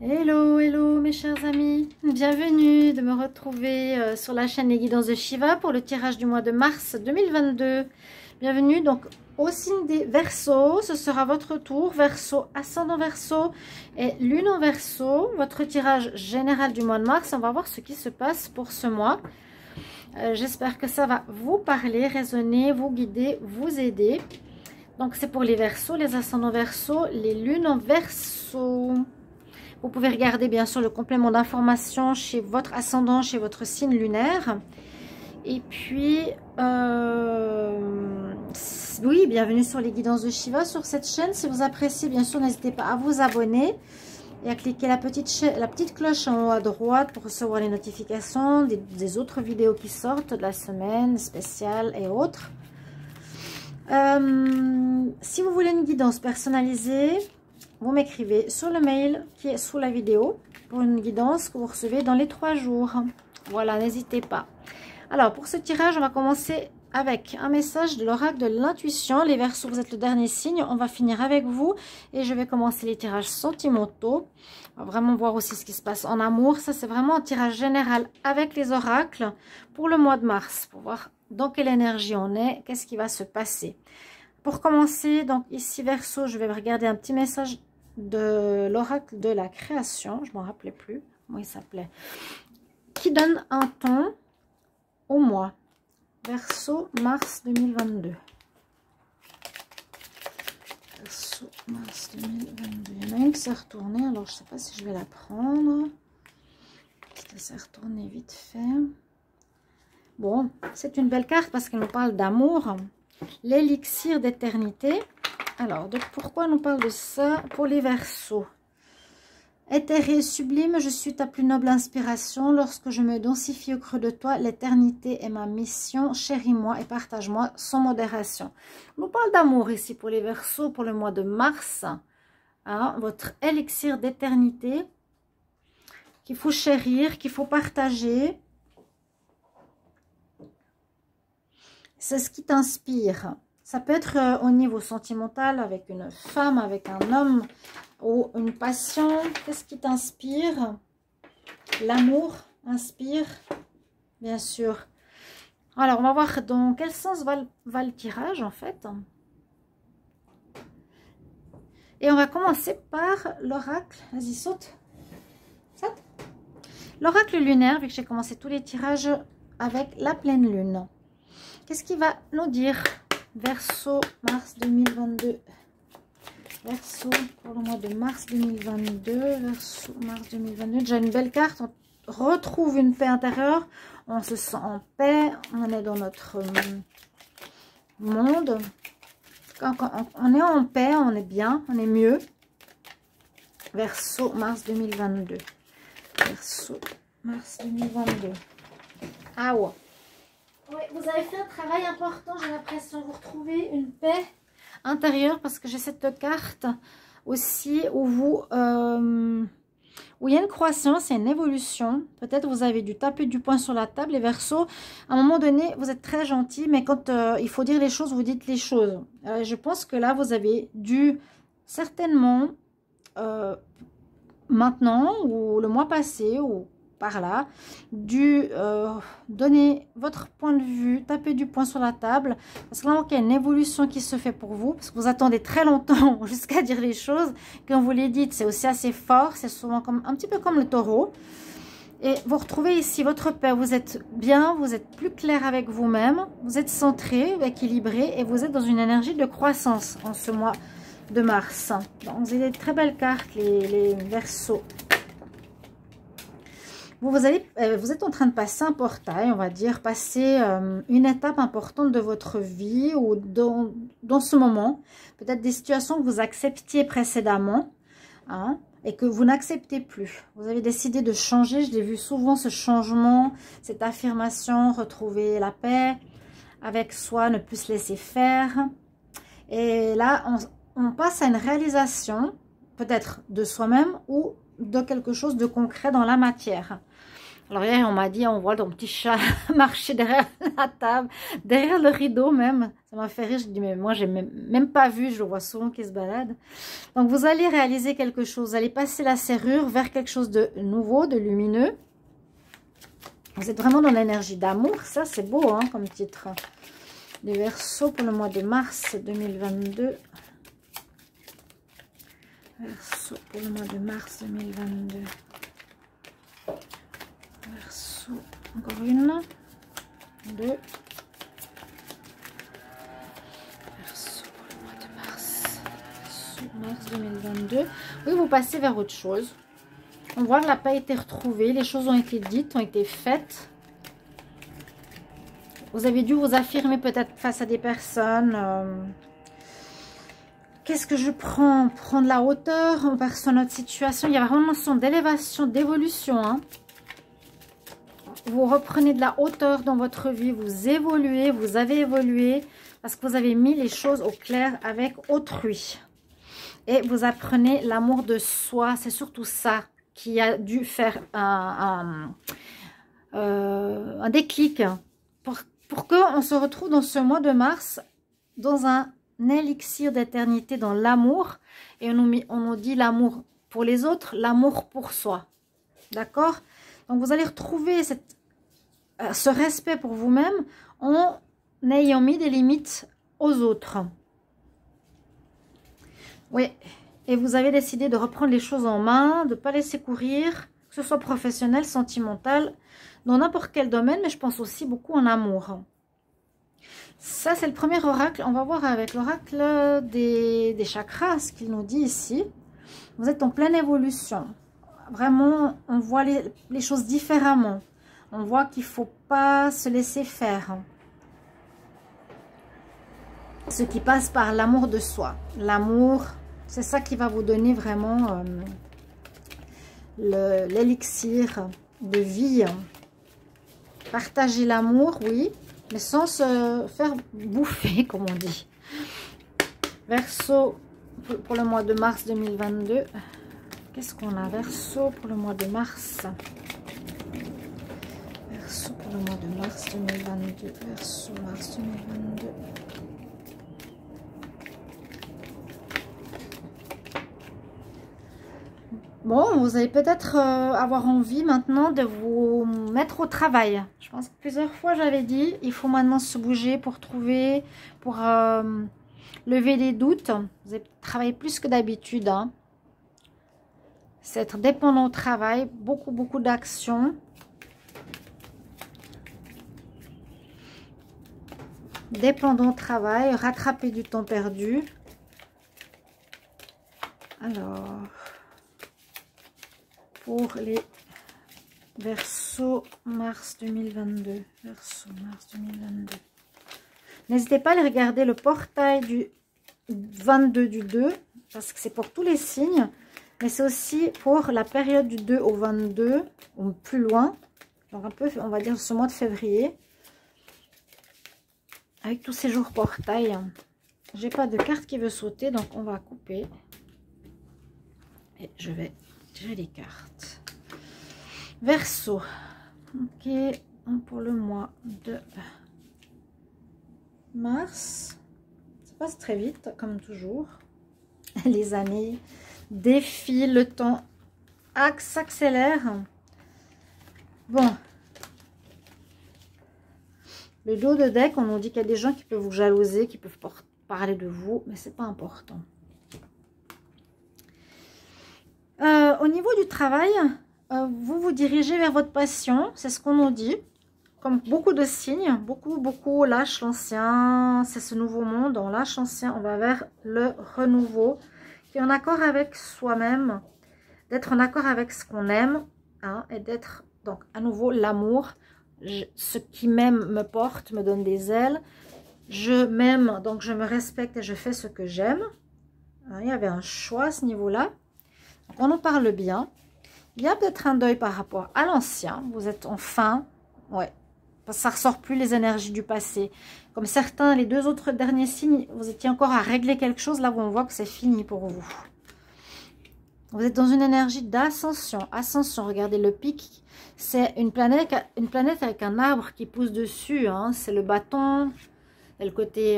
Hello, hello mes chers amis, bienvenue de me retrouver sur la chaîne Les Guidances de Shiva pour le tirage du mois de mars 2022. Bienvenue donc au signe des Verseaux, ce sera votre tour, Verseau, ascendant Verseau et lune en Verseau, votre tirage général du mois de mars. On va voir ce qui se passe pour ce mois. J'espère que ça va vous parler, résonner, vous guider, vous aider. Donc c'est pour les Verseaux, les ascendants Verseaux, les lunes en Verseau. Vous pouvez regarder bien sûr le complément d'information chez votre ascendant, chez votre signe lunaire. Et puis, oui, bienvenue sur les Guidances de Shiva sur cette chaîne. Si vous appréciez, bien sûr, n'hésitez pas à vous abonner et à cliquer la petite cloche en haut à droite pour recevoir les notifications des autres vidéos qui sortent de la semaine, spéciales et autres. Si vous voulez une guidance personnalisée, vous m'écrivez sur le mail qui est sous la vidéo pour une guidance que vous recevez dans les 3 jours. Voilà, n'hésitez pas. Alors, pour ce tirage, on va commencer avec un message de l'oracle de l'intuition. Les Verseaux, vous êtes le dernier signe. On va finir avec vous et je vais commencer les tirages sentimentaux. On va vraiment voir aussi ce qui se passe en amour. Ça, c'est vraiment un tirage général avec les oracles pour le mois de mars, pour voir dans quelle énergie on est, qu'est-ce qui va se passer. Pour commencer, donc ici Verseau, je vais regarder un petit message de l'oracle de la création, je ne m'en rappelais plus comment il s'appelait, qui donne un ton au mois Verseau mars 2022. Verseau mars 2022. Il y en a une qui s'est retournée, alors je ne sais pas si je vais la prendre. Elle s'est retournée vite fait. Bon, c'est une belle carte parce qu'elle nous parle d'amour, l'élixir d'éternité. Alors, donc pourquoi on nous parle de ça pour les Verseaux? Éthéré sublime, je suis ta plus noble inspiration. Lorsque je me densifie au creux de toi, l'éternité est ma mission. Chéris-moi et partage-moi sans modération. On nous parle d'amour ici pour les Verseaux pour le mois de mars. Hein, votre élixir d'éternité qu'il faut chérir, qu'il faut partager. C'est ce qui t'inspire. Ça peut être au niveau sentimental, avec une femme, avec un homme, ou une passion. Qu'est-ce qui t'inspire? L'amour inspire, bien sûr. Alors, on va voir dans quel sens va le tirage, en fait. Et on va commencer par l'oracle. Vas-y, saute. Saute. L'oracle lunaire, vu que j'ai commencé tous les tirages avec la pleine lune. Qu'est-ce qu'il va nous dire? Verseau, mars 2022. Verseau pour le mois de mars 2022. Verseau, mars 2022. Déjà une belle carte. On retrouve une paix intérieure. On se sent en paix. On est dans notre monde. Quand on est en paix, on est bien, on est mieux. Verseau, mars 2022. Verseau, mars 2022. Ah ouais. Oui, vous avez fait un travail important, j'ai l'impression. Vous retrouvez une paix intérieure parce que j'ai cette carte aussi où où il y a une croissance et une évolution. Peut-être vous avez dû taper du poing sur la table, les Verseaux. À un moment donné, vous êtes très gentil, mais quand il faut dire les choses, vous dites les choses. Je pense que là, vous avez dû certainement, maintenant ou le mois passé, ou par là, dû donner votre point de vue, taper du poing sur la table, parce que là, il y a une évolution qui se fait pour vous, parce que vous attendez très longtemps jusqu'à dire les choses. Quand vous les dites, c'est aussi assez fort, c'est souvent comme, un petit peu comme le taureau. Et vous retrouvez ici votre paix, vous êtes bien, vous êtes plus clair avec vous-même, vous êtes centré, équilibré, et vous êtes dans une énergie de croissance en ce mois de mars. Donc, vous avez des très belles cartes, les Verseaux. Vous êtes en train de passer un portail, on va dire, passer une étape importante de votre vie ou dans ce moment. Peut-être des situations que vous acceptiez précédemment, hein, et que vous n'acceptez plus. Vous avez décidé de changer, je l'ai vu souvent ce changement, cette affirmation, retrouver la paix avec soi, ne plus se laisser faire. Et là, on passe à une réalisation, peut-être de soi-même ou de quelque chose de concret dans la matière. Alors hier, on m'a dit, on voit ton petit chat marcher derrière la table, derrière le rideau même. Ça m'a fait rire, je dis, mais moi, j'ai même pas vu, je le vois souvent qui se balade. Donc, vous allez réaliser quelque chose, vous allez passer la serrure vers quelque chose de nouveau, de lumineux. Vous êtes vraiment dans l'énergie d'amour, ça c'est beau hein, comme titre. Les Verseaux pour le mois de mars 2022. Verseau pour le mois de mars 2022. Verseau, encore une, deux. Verseau pour le mois de mars. Verseau, mars 2022. Oui, vous passez vers autre chose. On voit que la paix a été retrouvée, les choses ont été dites, ont été faites. Vous avez dû vous affirmer peut-être face à des personnes. Qu'est-ce que je prends? Prendre la hauteur face à notre situation. Il y a vraiment une notion d'élévation, d'évolution. Hein. Vous reprenez de la hauteur dans votre vie, vous évoluez, vous avez évolué parce que vous avez mis les choses au clair avec autrui. Et vous apprenez l'amour de soi, c'est surtout ça qui a dû faire un déclic pour qu'on se retrouve dans ce mois de mars dans un élixir d'éternité, dans l'amour. Et on nous dit l'amour pour les autres, l'amour pour soi. D'accord? Donc vous allez retrouver ce respect pour vous-même en ayant mis des limites aux autres. Oui. Et vous avez décidé de reprendre les choses en main, de ne pas laisser courir, que ce soit professionnel, sentimental, dans n'importe quel domaine, mais je pense aussi beaucoup en amour. Ça, c'est le premier oracle. On va voir avec l'oracle des chakras, ce qu'il nous dit ici. Vous êtes en pleine évolution. Vraiment, on voit les choses différemment. On voit qu'il ne faut pas se laisser faire. Ce qui passe par l'amour de soi. L'amour... C'est ça qui va vous donner vraiment l'élixir de vie. Partager l'amour, oui, mais sans se faire bouffer, comme on dit. Verseau pour le mois de mars 2022. Qu'est-ce qu'on a? Verseau pour le mois de mars. Verseau pour le mois de mars 2022. Verseau mars 2022. Bon, vous allez peut-être avoir envie maintenant de vous mettre au travail. Je pense que plusieurs fois j'avais dit, il faut maintenant se bouger pour trouver, pour lever les doutes. Vous allez travailler plus que d'habitude. Hein. C'est être dépendant au travail, beaucoup d'actions. Dépendant au travail, rattraper du temps perdu. Alors... Pour les Verseaux mars 2022. Verseau mars 2022. N'hésitez pas à aller regarder le portail du 22 du 2. Parce que c'est pour tous les signes. Mais c'est aussi pour la période du 2 au 22. Ou plus loin. Donc un peu, on va dire ce mois de février. Avec tous ces jours portail. J'ai pas de carte qui veut sauter. Donc on va couper. Et je vais... tirer les cartes. Verseau. Ok. Pour le mois de mars. Ça passe très vite, comme toujours. Les années défilent, le temps s'accélère. Bon. Le dos de deck, on nous dit qu'il y a des gens qui peuvent vous jalouser, qui peuvent parler de vous, mais c'est pas important. Au niveau du travail, vous vous dirigez vers votre passion, c'est ce qu'on nous dit. Comme beaucoup de signes, beaucoup lâchent l'ancien, c'est ce nouveau monde, on lâche l'ancien, on va vers le renouveau, qui est en accord avec soi-même, d'être en accord avec ce qu'on aime, hein, et d'être, donc, à nouveau, l'amour. Ce qui m'aime me porte, me donne des ailes. Je m'aime, donc je me respecte et je fais ce que j'aime. Hein, il y avait un choix à ce niveau-là. On en parle bien. Il y a peut-être un deuil par rapport à l'ancien. Vous êtes enfin... Ouais. Parce que ça ne ressort plus les énergies du passé. Comme certains, les deux autres derniers signes, vous étiez encore à régler quelque chose. Là où on voit que c'est fini pour vous. Vous êtes dans une énergie d'ascension. Ascension, regardez le pic. C'est une planète avec un arbre qui pousse dessus. Hein. C'est le bâton. Et le côté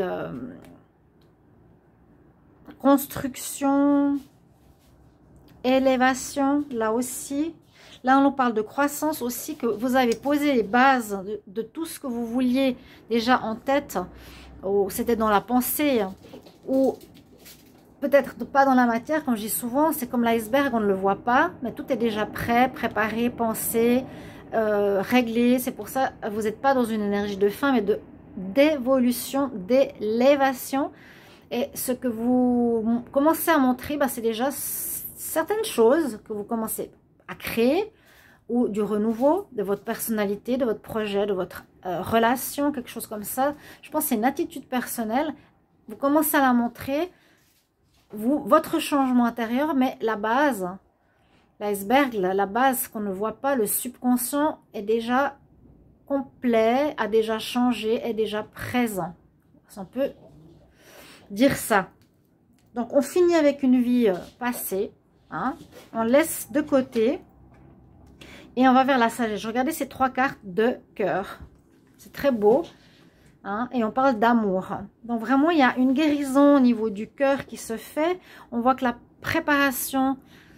construction, élévation, là aussi. Là, on nous parle de croissance aussi, que vous avez posé les bases de tout ce que vous vouliez déjà en tête. Ou c'était dans la pensée. Ou peut-être pas dans la matière, comme je dis souvent. C'est comme l'iceberg, on ne le voit pas. Mais tout est déjà prêt, préparé, pensé, réglé. C'est pour ça que vous n'êtes pas dans une énergie de fin, mais d'évolution, d'élévation. Et ce que vous commencez à montrer, bah, c'est déjà certaines choses que vous commencez à créer, ou du renouveau de votre personnalité, de votre projet, de votre relation, quelque chose comme ça. Je pense que c'est une attitude personnelle. Vous commencez à la montrer, votre changement intérieur, mais la base, l'iceberg, la base qu'on ne voit pas, le subconscient est déjà complet, a déjà changé, est déjà présent. On peut dire ça. Donc, on finit avec une vie passée. Hein, on laisse de côté. Et on va vers la sagesse. Regardez ces 3 cartes de cœur. C'est très beau. Hein, et on parle d'amour. Donc, vraiment, il y a une guérison au niveau du cœur qui se fait. On voit que la préparation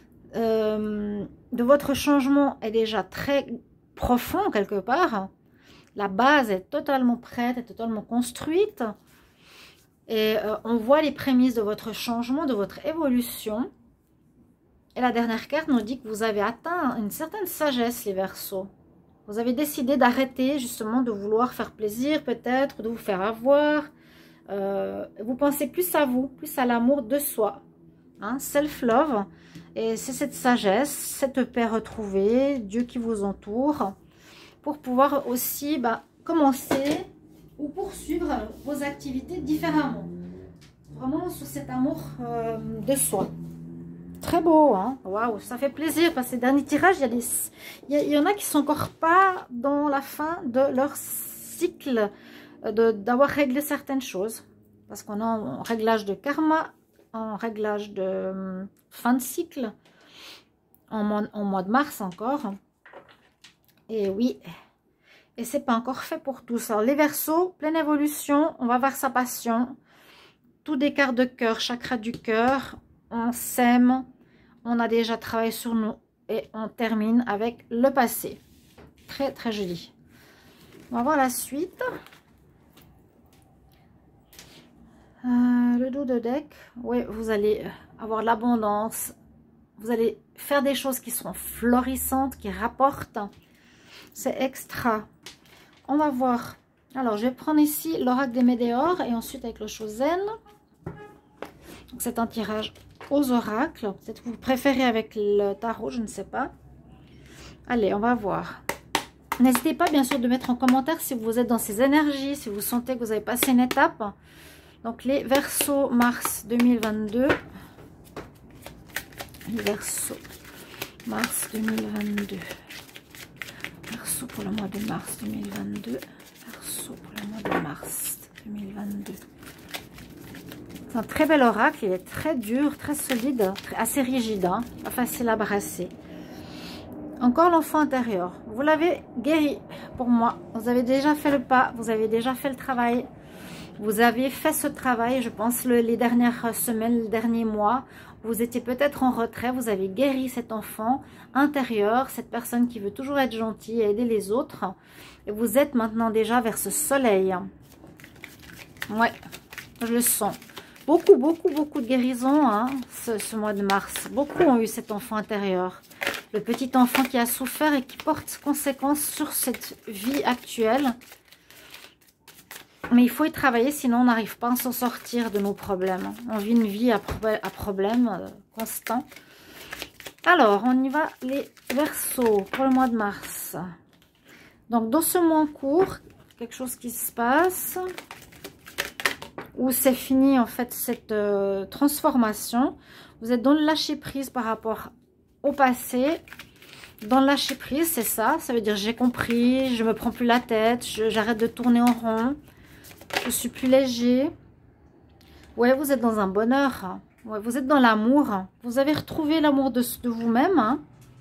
de votre changement est déjà très profond quelque part. La base est totalement prête, est totalement construite. Et on voit les prémices de votre changement, de votre évolution. Et la dernière carte nous dit que vous avez atteint une certaine sagesse, les Verseaux. Vous avez décidé d'arrêter justement de vouloir faire plaisir, peut-être, de vous faire avoir. Vous pensez plus à vous, plus à l'amour de soi. Hein, self-love. Et c'est cette sagesse, cette paix retrouvée, Dieu qui vous entoure, pour pouvoir aussi commencer ou poursuivre vos activités différemment. Vraiment sur cet amour de soi. Très beau, hein? Waouh, ça fait plaisir parce que ces derniers tirages, il y en a qui sont encore pas dans la fin de leur cycle d'avoir réglé certaines choses. Parce qu'on est en réglage de karma, en réglage de fin de cycle, en mois de mars encore. Et oui, et c'est pas encore fait pour tous. Alors les Verseaux, pleine évolution, on va voir sa passion. Tout des cartes de cœur, chakra du cœur, on s'aime. On a déjà travaillé sur nous et on termine avec le passé. Très, très joli. On va voir la suite. Le dos de deck. Oui, vous allez avoir l'abondance. Vous allez faire des choses qui sont florissantes, qui rapportent. C'est extra. On va voir. Alors, je vais prendre ici l'oracle des météores et ensuite avec le Chosen. C'est un tirage aux oracles. Peut-être que vous préférez avec le tarot, je ne sais pas. Allez, on va voir. N'hésitez pas bien sûr de mettre en commentaire si vous êtes dans ces énergies, si vous sentez que vous avez passé une étape. Donc les Verseaux mars 2022. Les Verseaux mars 2022. Verseau pour le mois de mars 2022. Verseau pour le mois de mars 2022. C'est un très bel oracle, il est très dur, très solide, assez rigide, hein, pas facile à brasser. Encore l'enfant intérieur, vous l'avez guéri pour moi, vous avez déjà fait le pas, vous avez déjà fait le travail, vous avez fait ce travail, je pense, les dernières semaines, les derniers mois, vous étiez peut-être en retrait, vous avez guéri cet enfant intérieur, cette personne qui veut toujours être gentille et aider les autres, et vous êtes maintenant déjà vers ce soleil. Ouais, je le sens. Beaucoup de guérison hein, ce mois de mars. Beaucoup ont eu cet enfant intérieur. Le petit enfant qui a souffert et qui porte conséquence sur cette vie actuelle. Mais il faut y travailler, sinon on n'arrive pas à s'en sortir de nos problèmes. On vit une vie à problème constant. Alors, on y va les Verseaux pour le mois de mars. Donc, dans ce mois en cours, quelque chose qui se passe... où c'est fini en fait cette transformation. Vous êtes dans le lâcher prise par rapport au passé. Dans le lâcher prise, c'est ça. Ça veut dire j'ai compris, je me prends plus la tête, j'arrête de tourner en rond. Je suis plus léger. Ouais, vous êtes dans un bonheur. Ouais, vous êtes dans l'amour. Vous avez retrouvé l'amour de vous-même. Hein.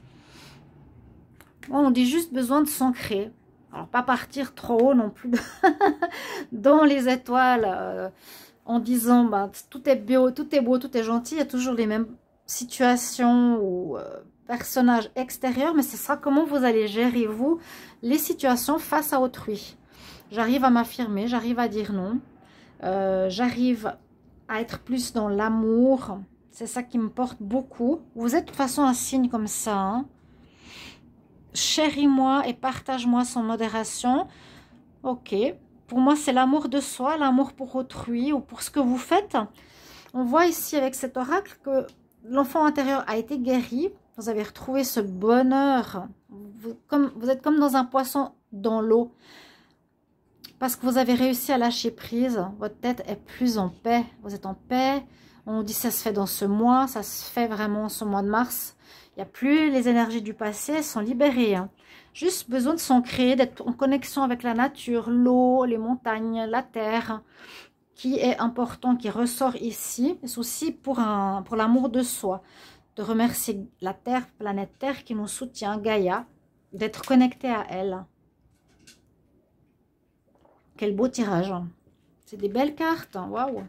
On dit juste besoin de s'ancrer. Alors, pas partir trop haut non plus dans les étoiles en disant bah, tout est beau, tout est beau, tout est gentil. Il y a toujours les mêmes situations ou personnages extérieurs, mais ce sera comment vous allez gérer, vous, les situations face à autrui. J'arrive à m'affirmer, j'arrive à dire non. J'arrive à être plus dans l'amour. C'est ça qui me porte beaucoup. Vous êtes de toute façon un signe comme ça. Hein. Chéris-moi et partage-moi sans modération. Ok. Pour moi, c'est l'amour de soi, l'amour pour autrui ou pour ce que vous faites. On voit ici avec cet oracle que l'enfant intérieur a été guéri. Vous avez retrouvé ce bonheur. Vous êtes comme dans un poisson dans l'eau. Parce que vous avez réussi à lâcher prise. Votre tête est plus en paix. Vous êtes en paix. On dit ça se fait dans ce mois. Ça se fait vraiment ce mois de mars. Il n'y a plus les énergies du passé. Elles sont libérées. Hein. Juste besoin de s'ancrer, d'être en connexion avec la nature, l'eau, les montagnes, la terre, qui est important, qui ressort ici. C'est aussi pour l'amour de soi, de remercier la Terre, planète Terre qui nous soutient, Gaïa, d'être connecté à elle. Quel beau tirage. C'est des belles cartes. Waouh.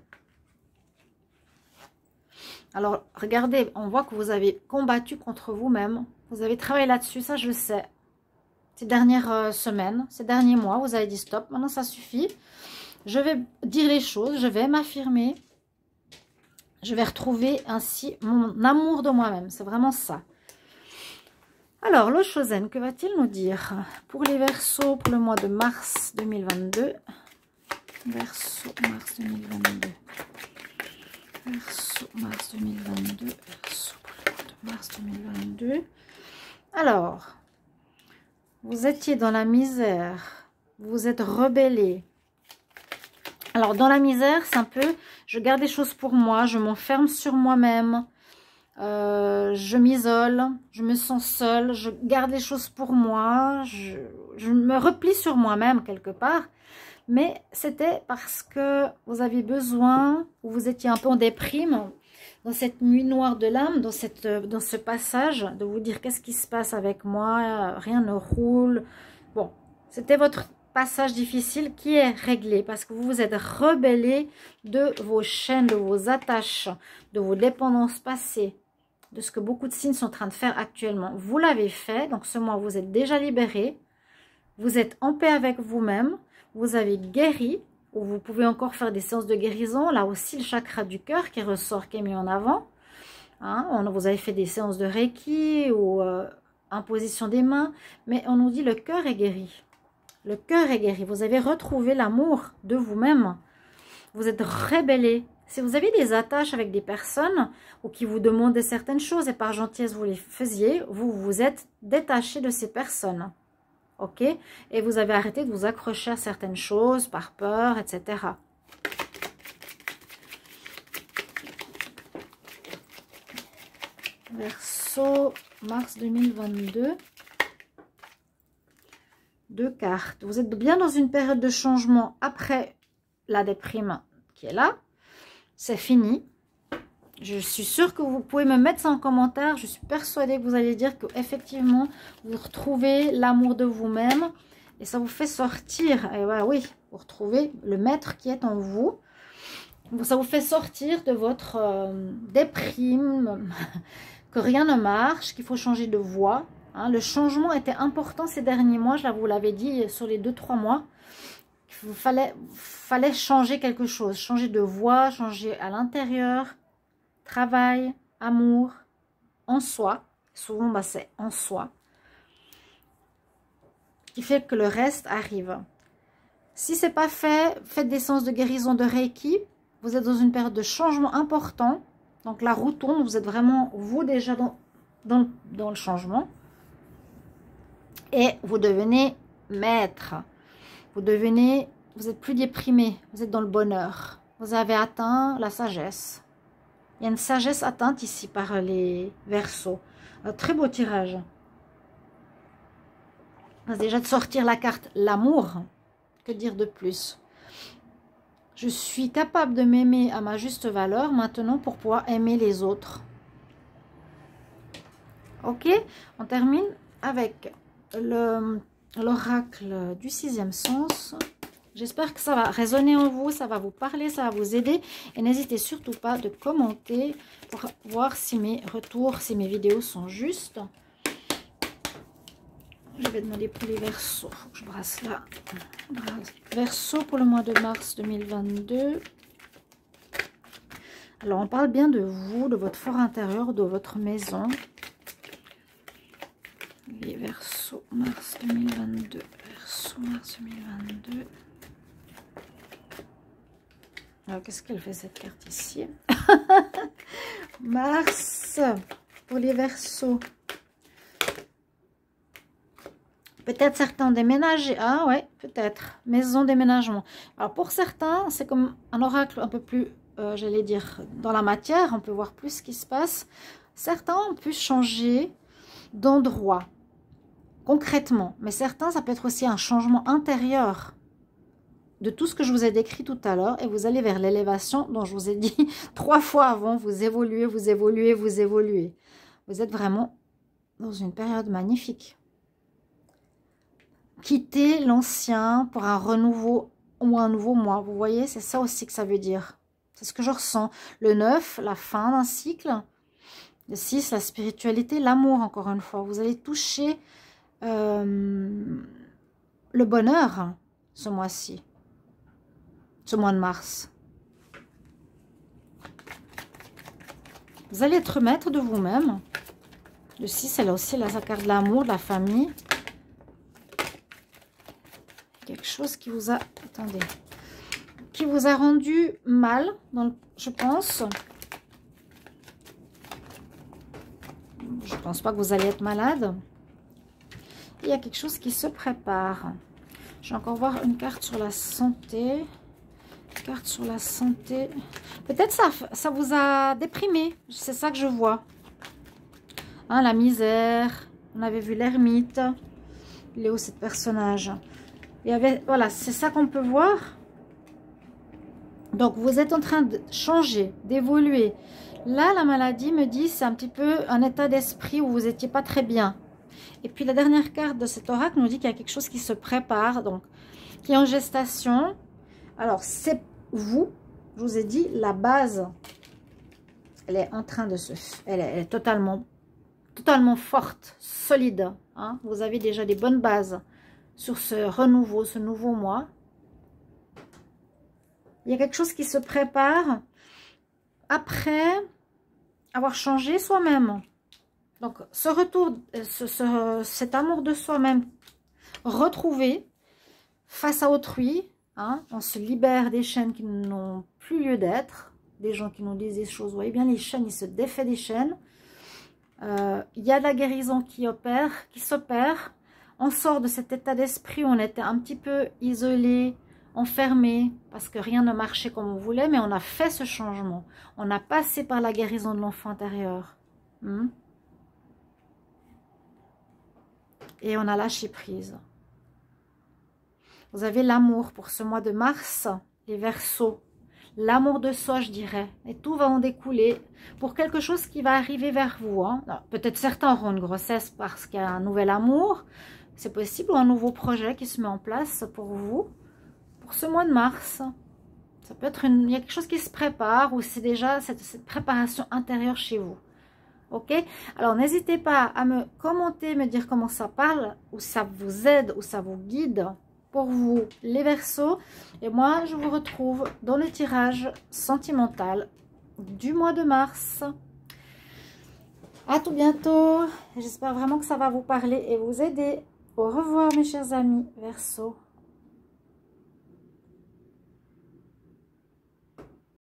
Alors, regardez, on voit que vous avez combattu contre vous-même. Vous avez travaillé là-dessus, ça je le sais. Ces dernières semaines, ces derniers mois, vous avez dit stop, maintenant ça suffit. Je vais dire les choses, je vais m'affirmer. Je vais retrouver ainsi mon amour de moi-même. C'est vraiment ça. Alors, le Chosen, que va-t-il nous dire pour les Verseaux pour le mois de mars 2022? Verseau, mars 2022. Verseau, mars 2022. Verseau pour le mois de mars 2022. Alors, vous étiez dans la misère. Vous êtes rebellé. Alors, dans la misère, c'est un peu, je garde les choses pour moi, je m'enferme sur moi-même, je m'isole, je me sens seule, je garde les choses pour moi, je me replie sur moi-même quelque part. Mais c'était parce que vous aviez besoin, ou vous étiez un peu en déprime, dans cette nuit noire de l'âme, dans ce passage, de vous dire qu'est-ce qui se passe avec moi, rien ne roule. Bon, c'était votre passage difficile qui est réglé parce que vous vous êtes rebellé de vos chaînes, de vos attaches, de vos dépendances passées, de ce que beaucoup de signes sont en train de faire actuellement. Vous l'avez fait, donc ce mois vous êtes déjà libéré, vous êtes en paix avec vous-même, vous avez guéri, ou vous pouvez encore faire des séances de guérison, là aussi le chakra du cœur qui ressort, qui est mis en avant. Hein, vous avez fait des séances de Reiki ou imposition des mains, mais on nous dit le cœur est guéri. Le cœur est guéri. Vous avez retrouvé l'amour de vous-même. Vous êtes rébellé. Si vous avez des attaches avec des personnes ou qui vous demandaient certaines choses et par gentillesse vous les faisiez, vous vous êtes détaché de ces personnes. Ok? Et vous avez arrêté de vous accrocher à certaines choses par peur, etc. Verseau, mars 2022. 2 cartes. Vous êtes bien dans une période de changement après la déprime qui est là. C'est fini. Je suis sûre que vous pouvez me mettre ça en commentaire. Je suis persuadée que vous allez dire que effectivement vous retrouvez l'amour de vous-même et ça vous fait sortir. Et voilà, oui, vous retrouvez le maître qui est en vous. Ça vous fait sortir de votre déprime, que rien ne marche, qu'il faut changer de voie. Hein, le changement était important ces derniers mois, je vous l'avais dit sur les 2-3 mois. Il fallait changer quelque chose, changer de voie, changer à l'intérieur, travail, amour, en soi. Souvent, bah, c'est en soi. Qui fait que le reste arrive. Si ce n'est pas fait, faites des séances de guérison de Reiki. Vous êtes dans une période de changement important. Donc la roue tourne, vous êtes vraiment, vous déjà dans le changement. Et vous devenez maître. Vous êtes plus déprimé. Vous êtes dans le bonheur. Vous avez atteint la sagesse. Il y a une sagesse atteinte ici par les Verseaux. Un très beau tirage. Déjà de sortir la carte l'amour. Que dire de plus? Je suis capable de m'aimer à ma juste valeur maintenant pour pouvoir aimer les autres. Ok, on termine avec l'oracle du sixième sens. J'espère que ça va résonner en vous, ça va vous parler, ça va vous aider. Et n'hésitez surtout pas de commenter pour voir si mes retours, si mes vidéos sont justes. Je vais demander pour les Verseaux. Faut que je brasse là. Verseau pour le mois de mars 2022. Alors, on parle bien de vous, de votre fort intérieur, de votre maison. Les Verseaux, mars 2022. Verseau, mars 2022. Alors, qu'est-ce qu'elle fait cette carte ici? Mars, pour les Verseaux. Peut-être certains déménagés. Ah ouais, peut-être. Maison déménagement. Alors, pour certains, c'est comme un oracle un peu plus, j'allais dire, dans la matière. On peut voir plus ce qui se passe. Certains ont pu changer d'endroit, concrètement. Mais certains, ça peut être aussi un changement intérieur de tout ce que je vous ai décrit tout à l'heure, et vous allez vers l'élévation dont je vous ai dit 3 fois avant. Vous évoluez, vous évoluez, vous évoluez. Vous êtes vraiment dans une période magnifique. Quitter l'ancien pour un renouveau ou un nouveau mois. Vous voyez, c'est ça aussi que ça veut dire. C'est ce que je ressens. Le 9, la fin d'un cycle. Le 6, la spiritualité, l'amour, encore une fois. Vous allez toucher le bonheur ce mois-ci. Ce mois de mars. Vous allez être maître de vous-même. Le 6, elle a aussi la carte de l'amour, de la famille. Quelque chose qui vous a... Attendez. Qui vous a rendu mal, je pense. Je pense pas que vous allez être malade. Il y a quelque chose qui se prépare. Je vais encore voir une carte sur la santé. Carte sur la santé. Peut-être ça vous a déprimé. C'est ça que je vois. Hein, la misère. On avait vu l'ermite. Il est où, ce personnage? Il y avait, voilà, c'est ça qu'on peut voir. Donc, vous êtes en train de changer, d'évoluer. Là, la maladie me dit, c'est un petit peu un état d'esprit où vous n'étiez pas très bien. Et puis, la dernière carte de cet oracle nous dit qu'il y a quelque chose qui se prépare, donc, qui est en gestation. Alors, c'est vous, je vous ai dit, la base, elle est en train de se... Elle est totalement forte, solide. Hein. Vous avez déjà des bonnes bases sur ce renouveau, ce nouveau mois. Il y a quelque chose qui se prépare après avoir changé soi-même. Donc, ce retour, cet amour de soi-même retrouvé face à autrui, hein, on se libère des chaînes qui n'ont plus lieu d'être, des gens qui nous disent des choses. Vous voyez bien, les chaînes, ils se défait des chaînes. Il y a de la guérison qui s'opère. On sort de cet état d'esprit où on était un petit peu isolé, enfermé, parce que rien ne marchait comme on voulait, mais on a fait ce changement. On a passé par la guérison de l'enfant intérieur. Et on a lâché prise. Vous avez l'amour pour ce mois de mars, les Verseaux. L'amour de soi, je dirais. Et tout va en découler pour quelque chose qui va arriver vers vous. Hein. Peut-être certains auront une grossesse parce qu'il y a un nouvel amour. C'est possible, ou un nouveau projet qui se met en place pour vous. Pour ce mois de mars. Ça peut être il y a quelque chose qui se prépare, ou c'est déjà cette préparation intérieure chez vous. Ok? Alors, n'hésitez pas à me commenter, me dire comment ça parle, ou ça vous aide, ou ça vous guide. Pour vous, les Verseaux. Et moi, je vous retrouve dans le tirage sentimental du mois de mars. À tout bientôt. J'espère vraiment que ça va vous parler et vous aider. Au revoir, mes chers amis Verseaux.